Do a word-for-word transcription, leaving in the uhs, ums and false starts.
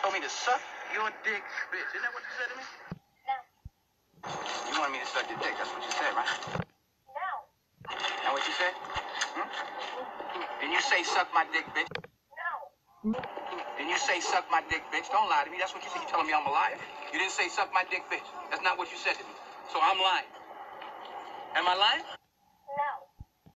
told me to suck your dick, bitch. Isn't that what you said to me? No. You wanted me to suck your dick. That's what you said, right? No. That what you said? Hmm? Didn't you say suck my dick, bitch? No. Didn't you say suck my dick, bitch? Don't lie to me. That's what you said. You telling me I'm a liar? You didn't say suck my dick, bitch. That's not what you said to me. So I'm lying. Am I lying?